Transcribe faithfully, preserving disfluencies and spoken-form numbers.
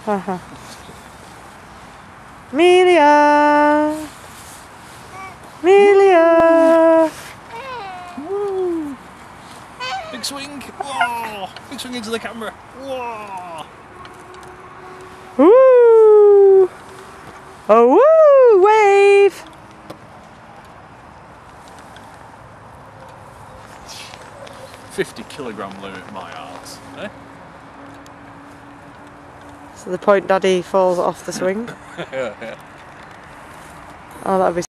Haha. Amelia! Amelia! Woo! Big swing! Whoa! Big swing into the camera! Whoa! Woo! Oh woo! Wave! fifty kilogram limit, my arse, eh? So the point Daddy falls off the swing. Yeah, yeah. Oh, that'd be